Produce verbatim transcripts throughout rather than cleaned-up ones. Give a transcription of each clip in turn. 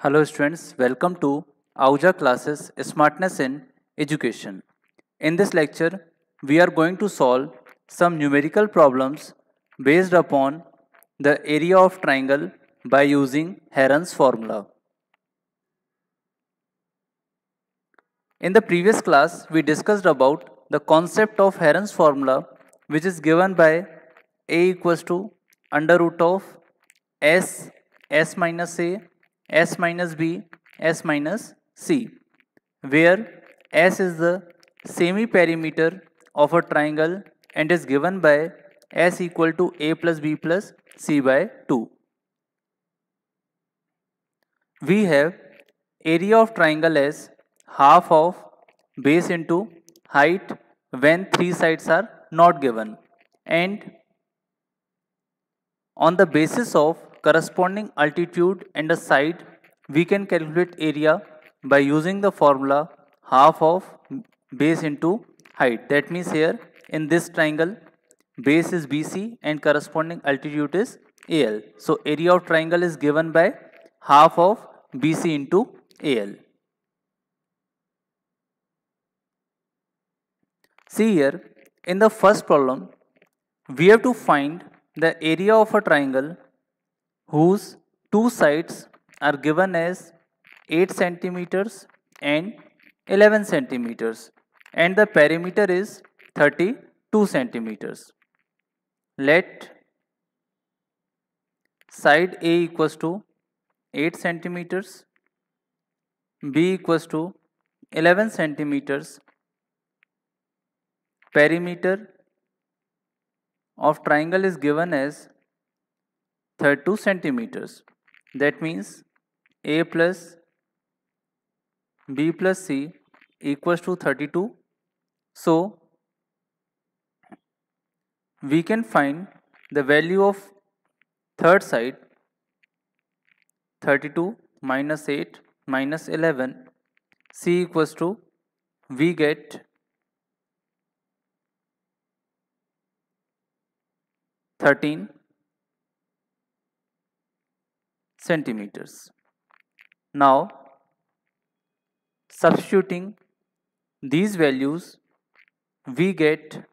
Hello students, welcome to Auja classes Smartness in Education. In this lecture, we are going to solve some numerical problems based upon the area of triangle by using Heron's formula. In the previous class, we discussed about the concept of Heron's formula, which is given by A equals to under root of S, S minus A, S minus B, S minus C, where S is the semi-perimeter of a triangle and is given by S equal to A plus B plus C by two. We have area of triangle as half of base into height when three sides are not given, and on the basis of corresponding altitude and a side we can calculate area by using the formula half of base into height. That means here in this triangle base is B C and corresponding altitude is A L. So area of triangle is given by half of B C into A L. See here, in the first problem, we have to find the area of a triangle whose two sides are given as eight centimeters and eleven centimeters, and the perimeter is thirty-two centimeters. Let side A equals to eight centimeters, B equals to eleven centimeters, perimeter of triangle is given as thirty-two centimeters. That means A plus B plus C equals to thirty-two. So we can find the value of third side, thirty-two minus eight minus eleven, C equals to, we get thirteen centimeters. Now substituting these values, we get,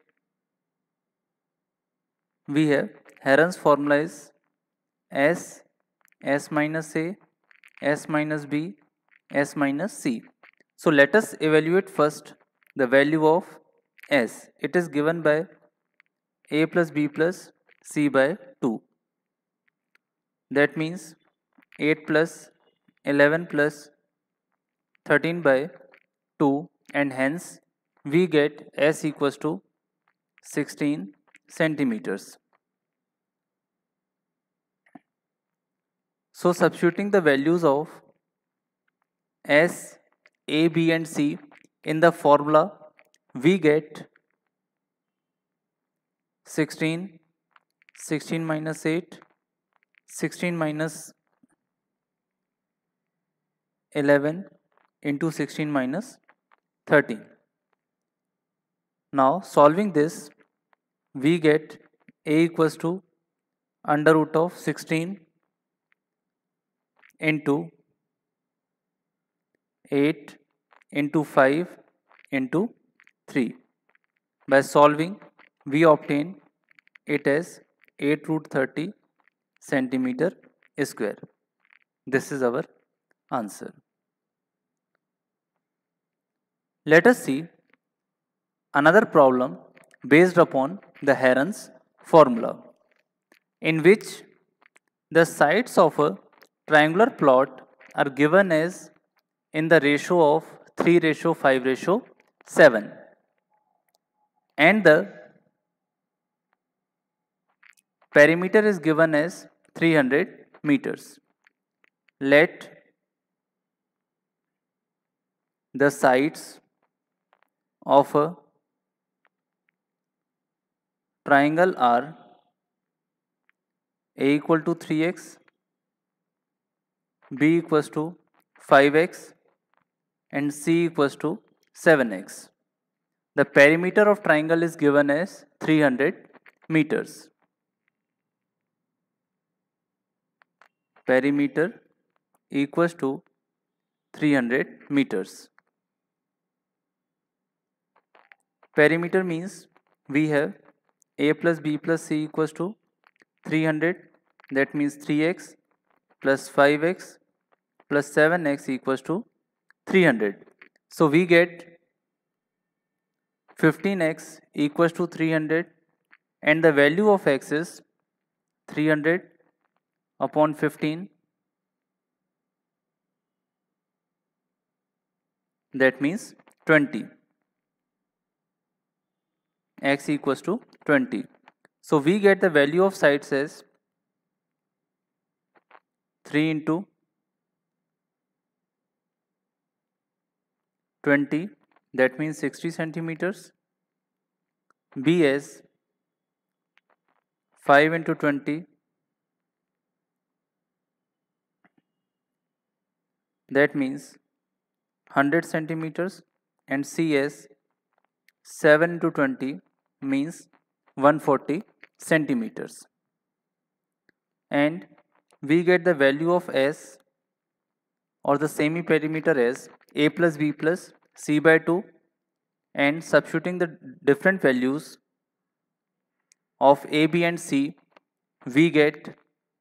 we have Heron's formula is S, S minus A, S minus B, S minus C. So let us evaluate first the value of S. It is given by A plus B plus C by two. That means eight plus eleven plus thirteen by two, and hence we get S equals to sixteen centimeters. So substituting the values of S, A, B and C in the formula, we get sixteen, sixteen minus eight, sixteen minus eleven into sixteen minus thirteen. Now solving this, we get A equals to under root of sixteen into eight into five into three. By solving, we obtain it as eight root thirty centimeter square. This is our answer. Let us see another problem based upon the Heron's formula, in which the sides of a triangular plot are given as in the ratio of three ratio five ratio seven, and the perimeter is given as three hundred meters. Let the sides of a triangle are A equal to three x, B equals to five x and C equals to seven x. The perimeter of triangle is given as three hundred meters. Perimeter equals to three hundred meters. Perimeter means we have a plus b plus c equals to three hundred, that means three x plus five x plus seven x equals to three hundred. So we get fifteen x equals to three hundred, and the value of x is three hundred upon fifteen, that means twenty. X equals to twenty. So we get the value of sides as three into twenty, that means sixty centimeters. B as five into twenty, that means one hundred centimeters, and C as seven into twenty means one hundred forty centimeters. And we get the value of S or the semi perimeter as a plus b plus c by two, and substituting the different values of a, b and c, we get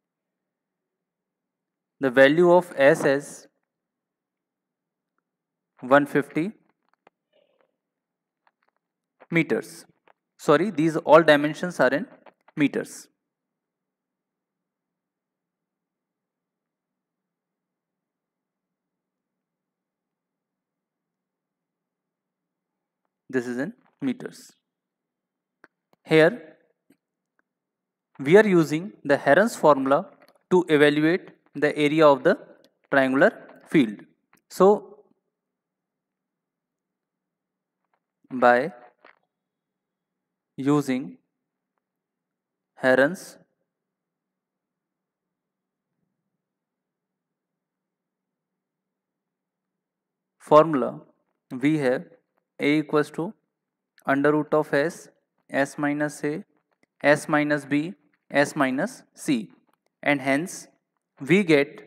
the value of S as one hundred fifty meters. Sorry, these all dimensions are in meters. This is in meters. Here we are using the Heron's formula to evaluate the area of the triangular field. So by using Heron's formula, we have a equals to under root of s, s minus a, s minus b, s minus c, and hence we get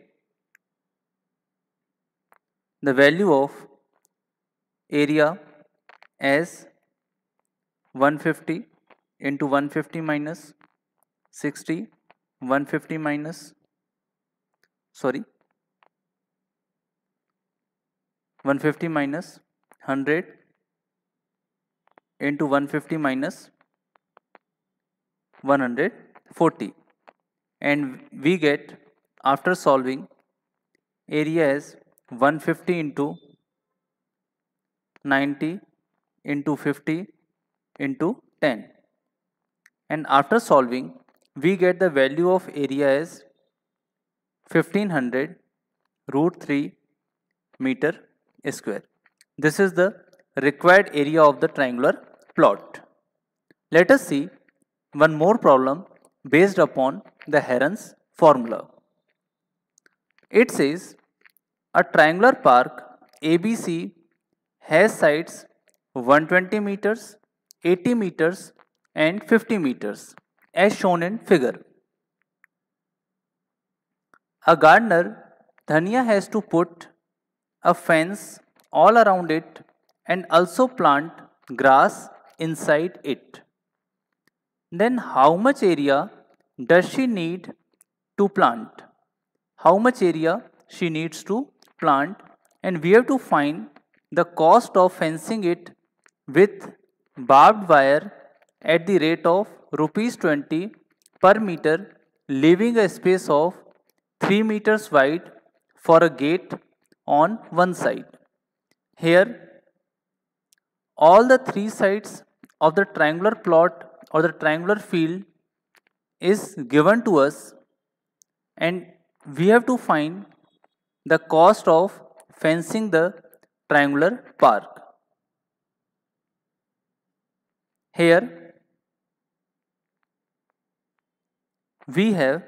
the value of area as one hundred fifty into one hundred fifty minus sixty, one hundred fifty minus, sorry, one hundred fifty minus one hundred into one hundred fifty minus one hundred forty, and we get, after solving, area as one hundred fifty into ninety into fifty into ten, and after solving we get the value of area as fifteen hundred root three meter square. This is the required area of the triangular plot. Let us see one more problem based upon the Heron's formula. It says a triangular park A B C has sides one hundred twenty meters, eighty meters and fifty meters as shown in figure. A gardener, Dhania, has to put a fence all around it and also plant grass inside it. Then how much area does she need to plant? How much area she needs to plant, and we have to find the cost of fencing it with barbed wire at the rate of rupees twenty per meter, leaving a space of three meters wide for a gate on one side. Here all the three sides of the triangular plot or the triangular field is given to us, and we have to find the cost of fencing the triangular park. Here we have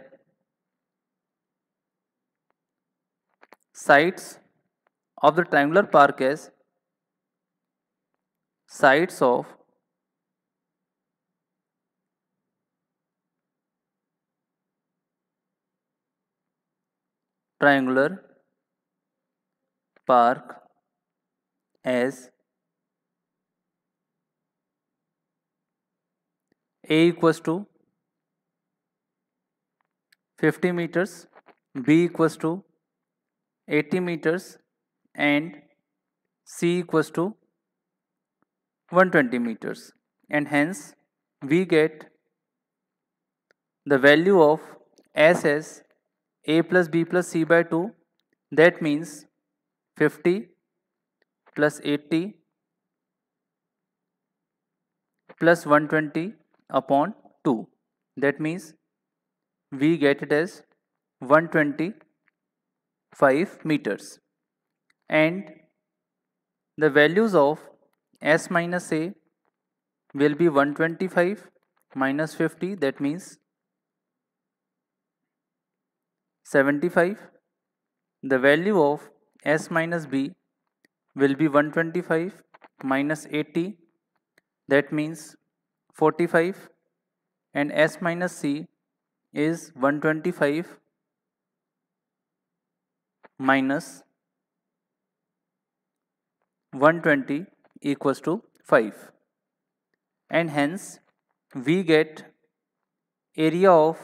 sides of the triangular park as sides of triangular park as A equals to fifty meters, B equals to eighty meters and C equals to one hundred twenty meters, and hence we get the value of S as A plus B plus C by two. That means fifty plus eighty plus one hundred twenty upon two. That means we get it as one hundred twenty-five meters, and the values of S minus A will be one hundred twenty-five minus fifty, that means seventy-five. The value of S minus B will be one hundred twenty-five minus eighty, that means forty-five, and S minus C is one hundred twenty-five minus one hundred twenty equals to five, and hence we get area of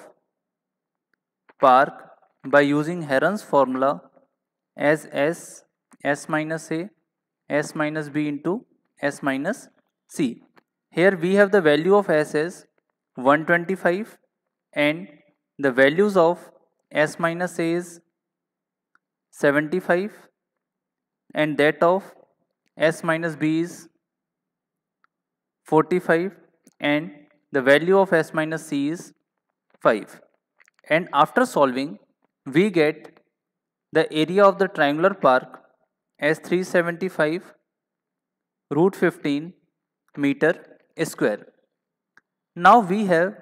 park by using Heron's formula as S, S minus A, S minus B into S minus C. Here we have the value of S as one hundred twenty-five and the values of S minus A is seventy-five and that of S minus B is forty-five and the value of S minus C is five. And after solving, we get the area of the triangular park as three hundred seventy-five root fifteen meter square. Now we have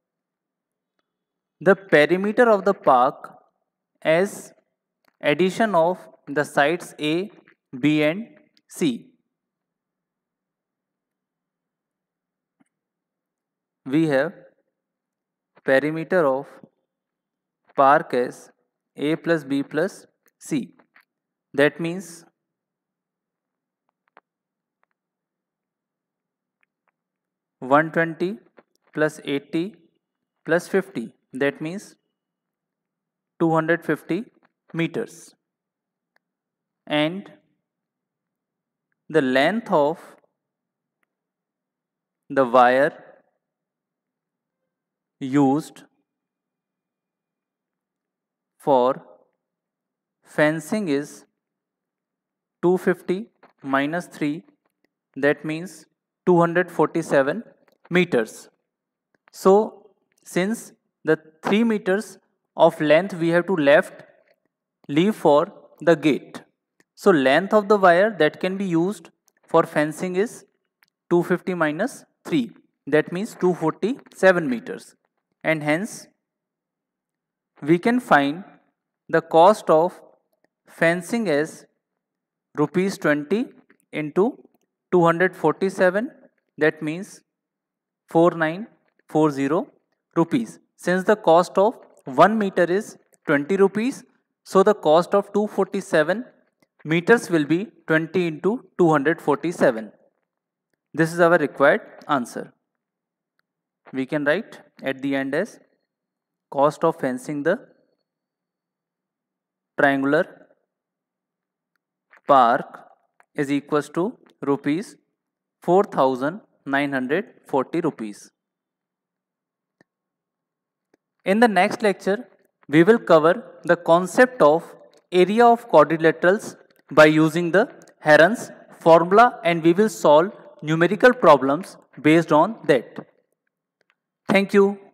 the perimeter of the park as addition of the sides A, B and C. We have perimeter of park as A plus B plus C. That means one hundred twenty plus eighty plus fifty, that means two hundred fifty meters, and the length of the wire used for fencing is two hundred fifty minus three, that means two hundred forty-seven meters. So since the three meters of length we have to left leave for the gate, so length of the wire that can be used for fencing is two hundred fifty minus three, that means two hundred forty-seven meters, and hence we can find the cost of fencing as rupees twenty into two hundred forty-seven, that means four thousand nine hundred forty rupees. Since the cost of one meter is twenty rupees, so the cost of two hundred forty-seven meters will be twenty into two hundred forty-seven. This is our required answer. We can write at the end as cost of fencing the triangular park is equals to rupees four thousand nine hundred forty rupees. In the next lecture, we will cover the concept of area of quadrilaterals by using the Heron's formula, and we will solve numerical problems based on that. Thank you.